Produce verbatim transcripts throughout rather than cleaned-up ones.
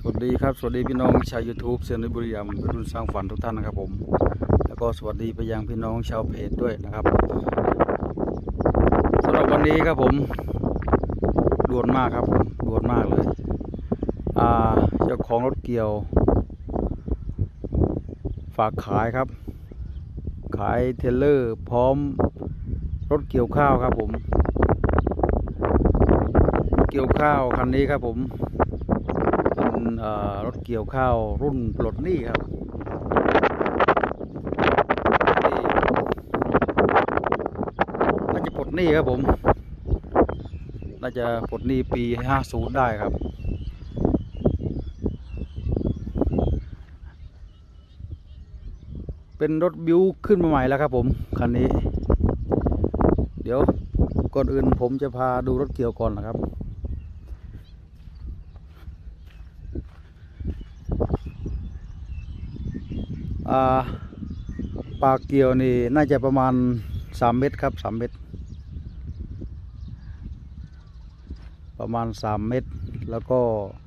วัสดีครับสวัสดีพี่น้องชาว ยูทูบ เซียนบุรีรัมย์รุ่นสร้างฝันทุกท่านนะครับผมแล้วก็สวัสดีไปยังพี่น้องชาวเพจด้วยนะครับสำหรับวันนี้ครับผมด่วนมากครับผมด่วนมากเลยอ่าเจ้าของรถเกี่ยวฝากขายครับขายเทรลเลอร์พร้อมรถเกี่ยวข้าวครับผมเกี่ยวข้าวคันนี้ครับผมเป็นรถเกี่ยวข้าวรุ่นปลดหนี้ครับน่าจะปลดหนี้ครับผมน่าจะปลดหนี้ปีห้าสิบได้ครับเป็นรถบิวขึ้นมาใหม่แล้วครับผมคันนี้เดี๋ยวก่อนอื่นผมจะพาดูรถเกี่ยวก่อนนะครับปากเกี่ยวนี่น่าจะประมาณสามเมตรครับสามเมตรประมาณสามเมตรแล้วก็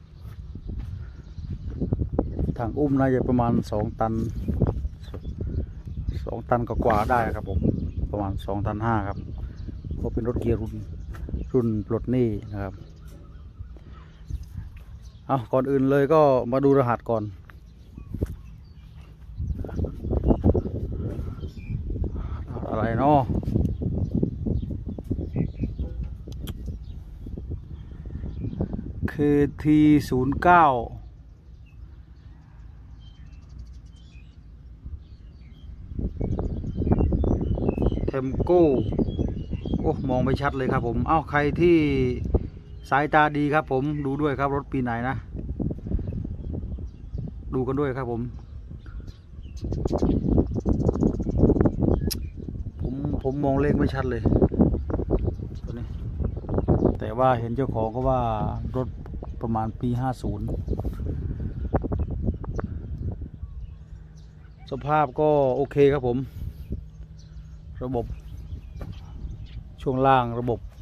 ทางอุ้มน่าจะประมาณสองตันสองตันกว่าได้ครับผมประมาณสองตันห้าครับเพราะเป็นรถเกียร์รุ่นรุ่นปลดหนี้นะครับเอาก่อนอื่นเลยก็มาดูรหัสก่อนอะไรเนาะคือ ที ศูนย์ เก้า เทมโก้โอ้มองไม่ชัดเลยครับผมเอ้าใครที่สายตาดีครับผมดูด้วยครับรถปีไหนนะดูกันด้วยครับผมผมผมมองเลขไม่ชัดเลยตัวนี้แต่ว่าเห็นเจ้าของก็ว่ารถประมาณปีห้าสิบสภาพก็โอเคครับผมระบบช่วงล่างระบบ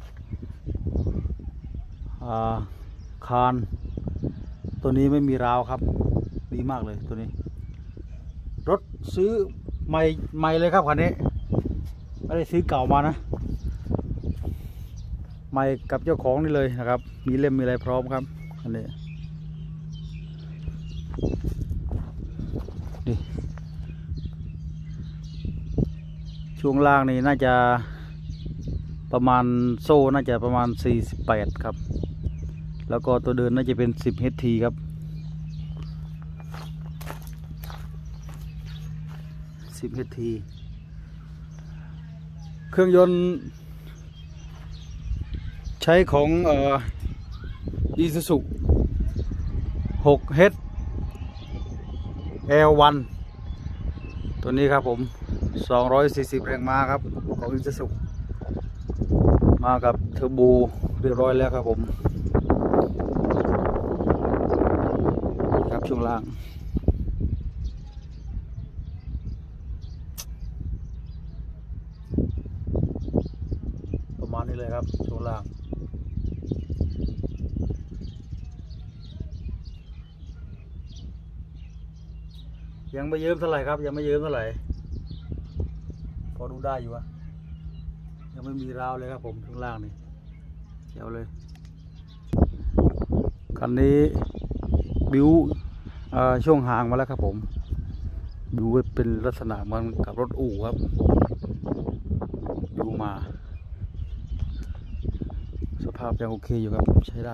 คานตัวนี้ไม่มีราวครับดีมากเลยตัวนี้รถซื้อใหม่ใหม่เลยครับคันนี้ไม่ได้ซื้อเก่ามานะใหม่กับเจ้าของนี่เลยนะครับมีเล่มมีอะไรพร้อมครับอันนี้ดิช่วงล่างนี่น่าจะประมาณโซ่น่าจะประมาณสี่สิบแปดครับแล้วก็ตัวเดินน่าจะเป็นสิบ เอช ที ครับสิบ เอช ที เครื่องยนต์ใช้ของเอ่อ Isuzu หก เอช แอล วัน ตัวนี้ครับผมสองร้อยสี่สิบแรงม้าครับของ Isuzu มากับเทอร์โบเรียบร้อยแล้วครับผมครับช่วงล่างประมาณนี้เลยครับช่วงล่างยังไม่เยิ้มเท่าไหร่ครับยังไม่เยิ้มเท่าไหร่พอดูได้อยู่อะยังไม่มีราวเลยครับผมข้างล่างนี่เจ๋วเลยคันนี้บิวช่วงห่างมาแล้วครับผมบิวเป็นลักษณะเหมือนกับรถอู่ครับบิวมาสภาพยังโอเคอยู่ครับใช้ได้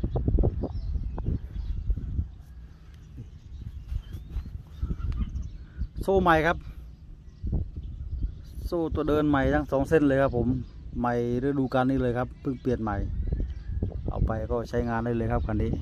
โซ่ใหม่ครับโซ่ตัวเดินใหม่ทั้งสองเส้นเลยครับผมใหม่ฤดูกาลนี้เลยครับเพิ่งเปลี่ยนใหม่เอาไปก็ใช้งานได้เลยครับคันนี้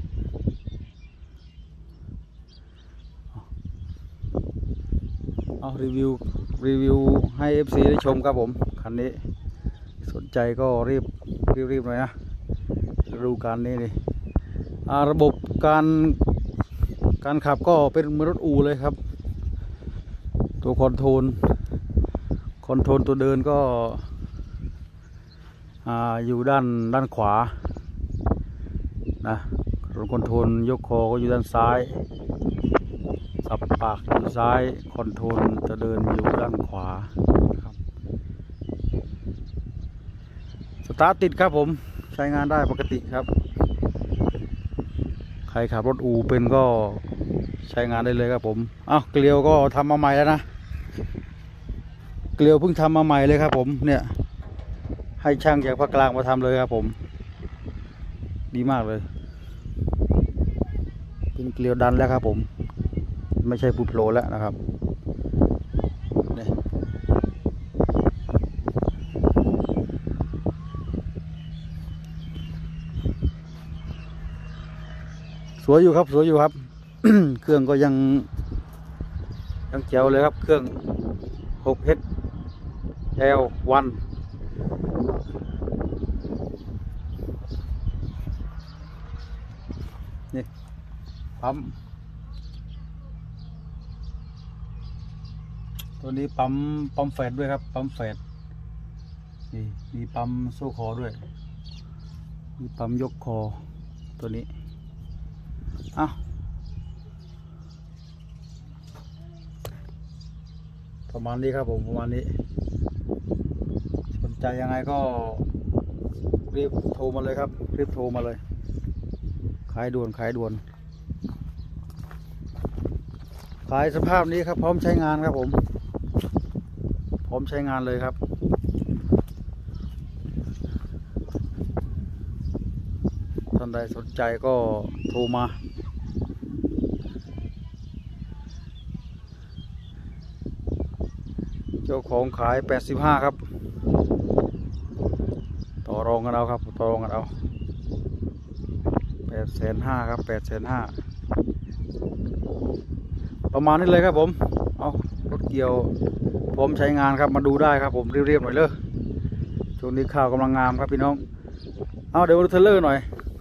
เอารีวิวรีวิวให้ เอฟ ซี ได้ชมครับผมคันนี้สนใจก็รีบรีบๆหน่อยนะฤดูกาลนี้นี่ระบบการการขับก็เป็นเหมือนรถอู่เลยครับตัวคอนโทรลคอนโทรลตัวเดินก็อยู่ด้านด้านขวานะรถคอนโทรลยกคอก็อยู่ด้านซ้ายสับปากอยู่ซ้ายคอนโทรลจะเดินอยู่ด้านขวาครับสตาร์ทติดครับผมใช้งานได้ปกติครับใครขับรถอู่เป็นก็ใช้งานได้เลยครับผมอ้าวเกลียวก็ทำมาใหม่แล้วนะเกลียวเพิ่งทำมาใหม่เลยครับผมเนี่ยให้ช่างจากภาคกลางมาทำเลยครับผมดีมากเลยเป็นเกลียวดันแล้วครับผมไม่ใช่ปูโผล่แล้วนะครับนี่สวยอยู่ครับสวยอยู่ครับ เครื่องก็ยังยังแจ๋วเลยครับเครื่อง หก เอช แอล วัน นี่ปั๊มตัวนี้ปั๊มปั๊มแฟดด้วยครับปั๊มแฟดนี่มีปั๊มโซ่คอด้วยมีปั๊มยกคอตัวนี้อ้าวประมาณนี้ครับผมประมาณนี้สนใจยังไงก็รีบโทรมาเลยครับรีบโทรมาเลยขายด่วนขายด่วนขายสภาพนี้ครับพร้อมใช้งานครับผมพร้อมใช้งานเลยครับท่านใดสนใจก็โทรมาเจ้าของขายแปดสิบห้าครับต่อรองกันเอาครับต่อรองกันเอาแปดแสนห้าครับแปดแสนห้าประมาณนี้เลยครับผมเอารถเกี่ยวพร้อมใช้งานครับมาดูได้ครับผมเรียบๆหน่อยเลยช่วงนี้ข้าวกำลังงามครับพี่น้องเอาเดี๋ยวดูเทเลอร์หน่อย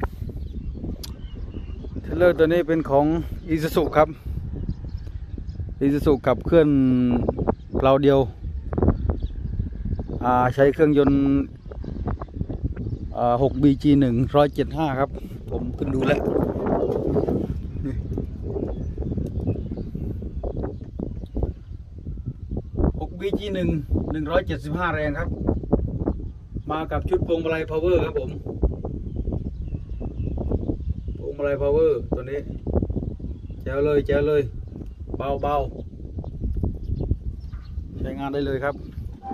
เทเลอร์ตัวนี้เป็นของอิซูซุครับอิซูซุขับเคลื่อนเกลาเดียวใช้เครื่องยนต์หก บี จี หนึ่ง ร้อยเจ็ดสิบห้าครับผมขึ้นดูแล้วหก บี จี หนึ่ง หนึ่งร้อยเจ็ดสิบห้าแรงครับมากับชุดพวงมาลัยพาวเวอร์ครับผมพวงมาลัยพาวเวอร์ตัวนี้แจ๋วเลยแจ๋วเลยเบาเบาใช้งานได้เลยครับ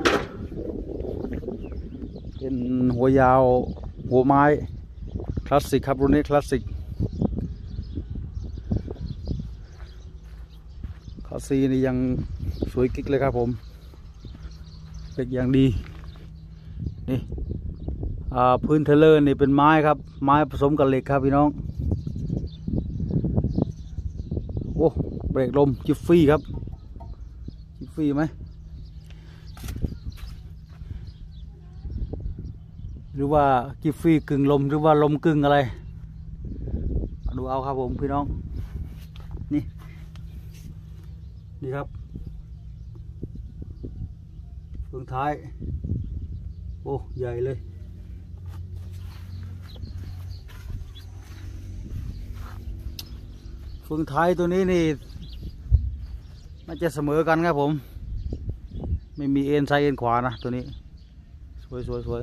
เป็นหัวยาวหัวไม้คลาสสิกครับรุ่นนี้คลาสสิกคาซีนี่ยังสวยกิ๊กเลยครับผมเหล็กอย่างดีนี่พื้นเทเลอร์นี่เป็นไม้ครับไม้ผสมกับเหล็กครับพี่น้องโอ้เบรกลมจิฟฟี่ครับจิฟฟี่ไหมหรือว่าจิฟฟี่กึ่งลมหรือว่าลมกึ่งอะไรดูเอาครับผมพี่น้องนี่นี่ครับเฟืองท้ายโอ้ใหญ่เลยเฟืองท้ายตัวนี้นี่น่าจะเสมอกันครับผมไม่มีเอ็นซ้ายเอ็นขวานะตัวนี้สวยสวยสวย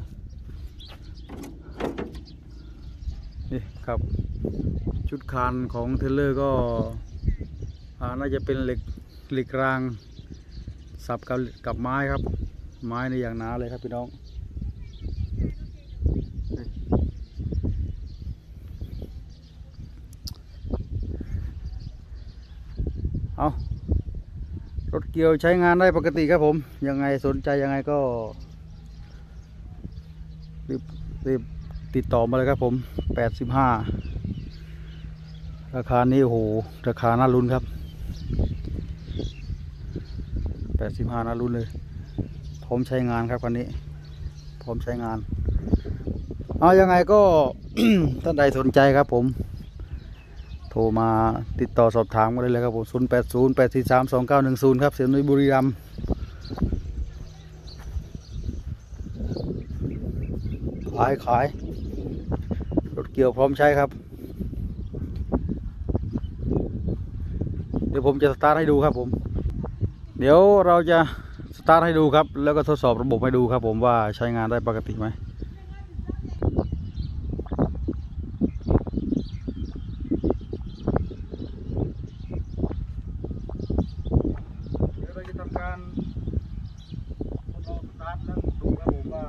นี่ครับชุดคานของเทเลอร์ก็น่าจะเป็นเหล็กเหล็กรางสับกับกับไม้ครับไม้ในอย่างหนาเลยครับพี่น้องเอารถเกี่ยวใช้งานได้ปกติครับผมยังไงสนใจยังไงก็รีบรีบติดต่อมาเลยครับผมแปดสิบห้าราคานี้โอ้โหราคาน่าลุ้นครับแปดสิบห้าน่าลุ้นเลยพร้อมใช้งานครับคันนี้พร้อมใช้งานเอายังไงก็ ท่านใดสนใจครับผมโทรมาติดต่อสอบถามกันได้เลยครับผมศูนย์แปดศูนย์ แปดสี่สาม สองเก้าหนึ่งศูนย์ครับเสียงนุ้ยบุรีรัมย์ขายขายรถเกี่ยวพร้อมใช้ครับดี๋ยวผมจะสตาร์ทให้ดูครับผมเดี๋ยวเราจะสตาร์ทให้ดูครับแล้วก็ทดสอบระบบให้ดูครับผมว่าใช้งานได้ปกติไหมเดี๋ยวเราจะทำการทดลองสตาร์ทแล้วดูครับผมว่า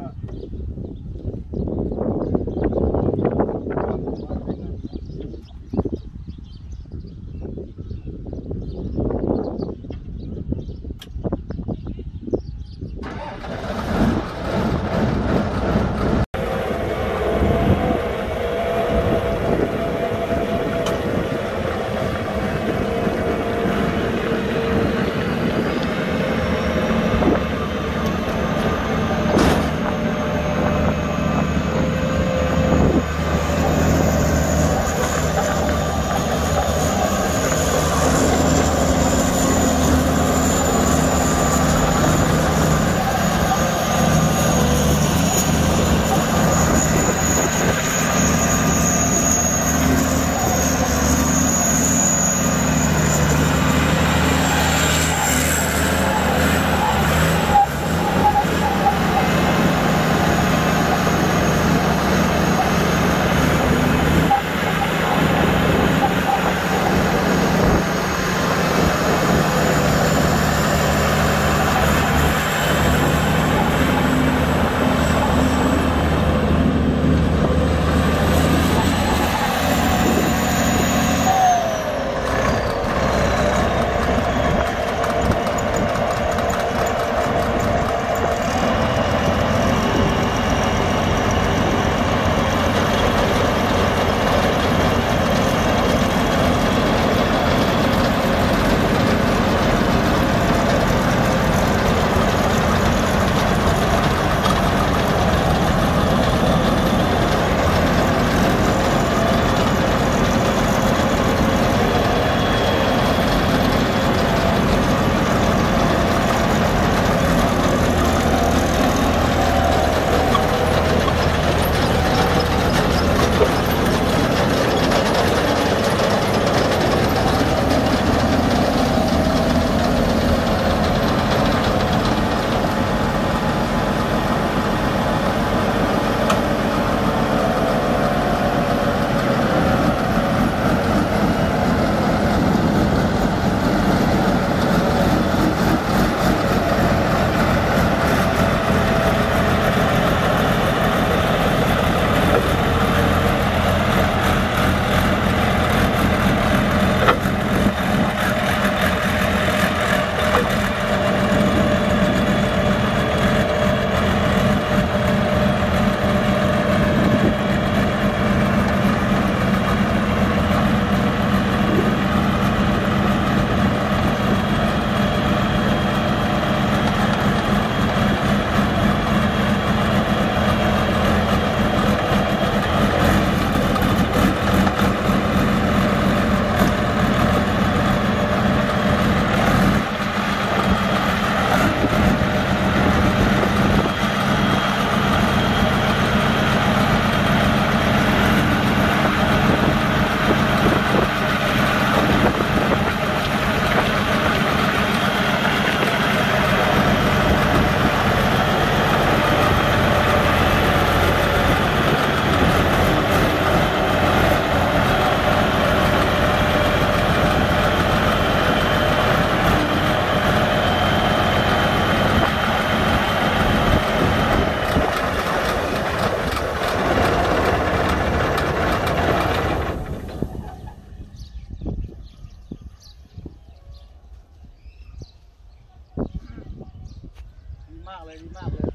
มากเลยดีมากเลย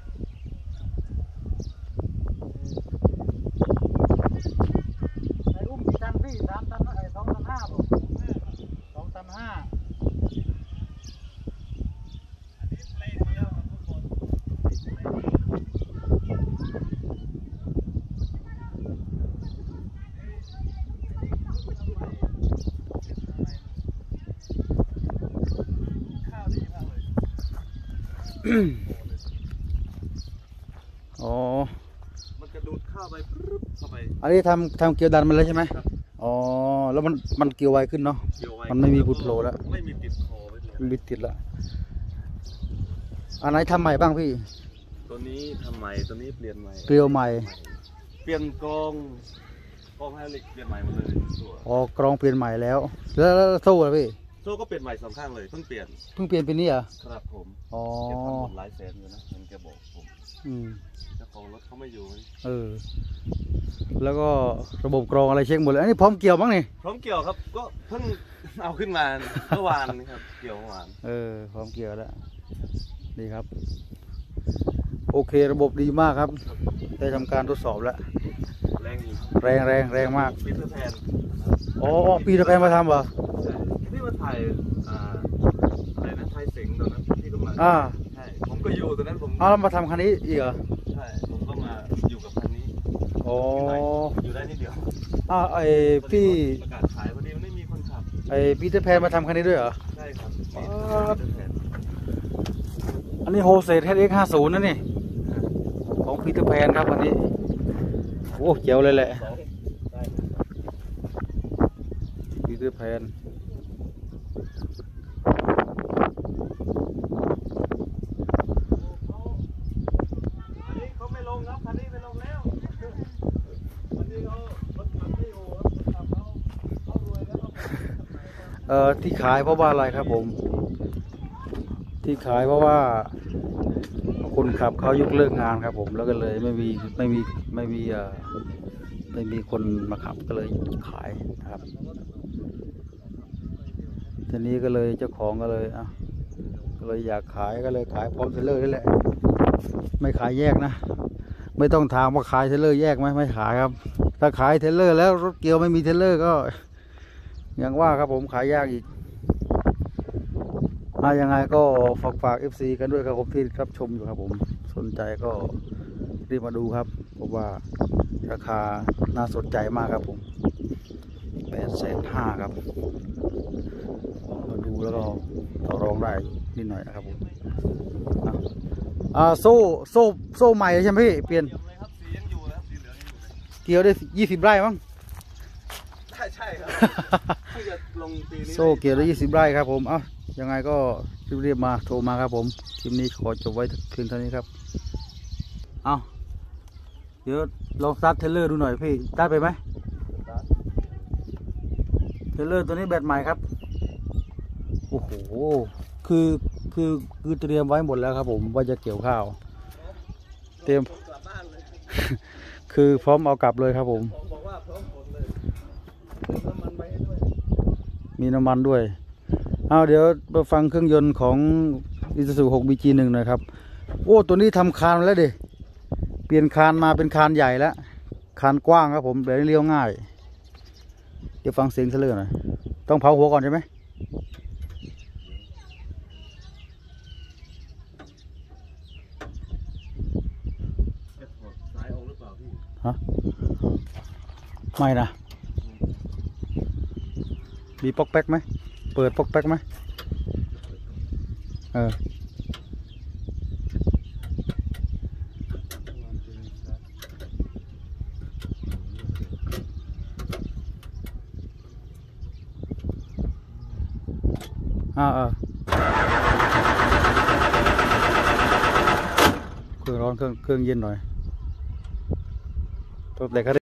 ไอ้อุ้มกี่ตันพี่สามตันไอ้สองตันห้าผมสองตันห้าอ๋อมันกระโดดเข้าไปปึ๊บเข้าไปอันนี้ทำทำเกียวดันมันเลยใช่ไหมอ๋อแล้วมันมันเกียวไวขึ้นเนาะเกี่ยวไวมันไม่มีบุตรโผล่แล้วไม่มีติดคอไว้เลยมันบิดติดละอันไหนทำใหม่บ้างพี่ตัวนี้ทำใหม่ตัวนี้เปลี่ยนใหม่เกลียวใหม่เปลี่ยนกองกองไฮดรอลิกเปลี่ยนใหม่หมดเลยตัวอ๋อกรองเปลี่ยนใหม่แล้ว แล้วแล้วโซ่ล่ะพี่โซ่ก็เปลี่ยนใหม่สองข้างเลยเพิ่งเปลี่ยนเพิ่งเปลี่ยนปีนี้เหรอครับผมอ๋อเก็บทั้งหมดหลายแสนอยู่นะเห็นแกบอกผมอืมเจ้าของรถเขาไม่อยู่เออ แล้วก็ระบบกรองอะไรเช็คหมดเลยอันนี้พร้อมเกี่ยวมั้งนี่พร้อมเกี่ยวครับก็เพิ่งเอาขึ้นมาเมื่อวานนี่ครับเกี่ยวเมื่อวานเออพร้อมเกี่ยวแล้วดีครับ โอเคระบบดีมากครับ ได้ทำการทดสอบแล้วแรงอยู่แรงแรงแรงมากปีเตอร์แพนอ๋อปีตะแพนมาทำเหรอใช่ที่มาถ่ายอ่าอะไรนะไทยเสงตอนนั้นที่กำลังอ่าใช่ผมก็อยู่ตอนนั้นผมเอาแล้วมาทำคันนี้อีกเหรอใช่ผมก็มาอยู่กับคันนี้อ๋ออยู่ได้นิดเดียวอ่าไอพี่ประกาศขายพอดีมันไม่มีคนขับไอปีเตอร์แพนมาทำคันนี้ด้วยเหรอใช่ครับอ๋อปีเตอร์แพนอันนี้โฮเซต เอช เอ็กซ์ ห้าสิบนะนี่ของปีเตอร์แพนครับอันนี้โอ้เจ๋วเลยแหละสองได้ปีเตอร์แพนอันนี้เขาไม่ลงครับคันนี้ไม่ลงแล้วคันนี้เขารถขับไม่อยู่ครับรถขับเขาเขารวยแล้วเขาเอ่อที่ขายเพราะว่าอะไรครับผม ที่ขายเพราะว่าคนขับเขายกเลิกงานครับผมแล้วก็เลยไม่มีไม่มีไม่มีเอ่อไม่มีคนมาขับก็เลยขายนะครับทีนี้ก็เลยเจ้าของก็เลยอ่ะก็เลยอยากขายก็เลยขายพร้อมเทรลเลอร์นี่แหละไม่ขายแยกนะไม่ต้องถามว่าขายเทรลเลอร์แยกไหมไม่ขายครับ ถ้าขายเทรลเลอร์แล้วรถเกียวไม่มีเทรลเลอร์ก็อย่างว่าครับผมขายยากอีกมายังไงก็ฝากฝาก เอฟ ซี กันด้วยครับผมที่รับชมอยู่ครับผมสนใจก็รีบมาดูครับเพราะว่าราคาน่าสนใจมากครับผมแปดแสนห้าครับมาดูแล้วก็ต่อรองได้นิดหน่อยนะครับผมอ่ะอ่าโซ่โซ่โซ่ใหม่เลยใช่ไหมพี่เปลี่ยนเยี่ยมเลยครับสียังอยู่นะครับสีเหลืองยังอยู่เลยเกี่ยวได้ยี่สิบไร่มั้งใช่ใช่ครับเพิ่งจะลงปีนี้โซ่เกี่ยวได้ยี่สิบไร่ครับผมเอ้ายังไงก็รีบๆมาโทรมาครับผมคลิปนี้ขอจบไว้เพียงเท่านี้ครับเอาเดี๋ยวลองสตาร์ทเทรลเลอร์ดูหน่อยพี่ได้ไปไหมเทรลเลอร์ตัวนี้แบตใหม่ครับโอ้โหคือคือคือเตรียมไว้หมดแล้วครับผมว่าจะเกี่ยวข้าวเตรียมกลับบ้านเลยคือพร้อมเอากลับเลยครับผมผมบอกว่าพร้อมผลเลยเติมน้ำมันไปให้ด้วยมีน้ำมันด้วยเอาเดี๋ยวมาฟังเครื่องยนต์ของ Isuzu หก บี จี หนึ่ง หน่อยครับโอ้ตัวนี้ทำคานแล้วดิเปลี่ยนคานมาเป็นคานใหญ่แล้วคานกว้างครับผมเดี๋ยวเลี้ยวง่ายเดี๋ยวฟังเสียงเทรลเลอร์หน่อยต้องเผาหัวก่อนใช่ไหมจะถอดสายออกหรือเปล่าพี่ฮะไม่นะมีป๊อกแป๊กไหมเปิดป๊อกแป๊กไหมเอออ่าเออเครื่องร้อนเครื่องเครื่องเย็นหน่อยตัวแต่ก็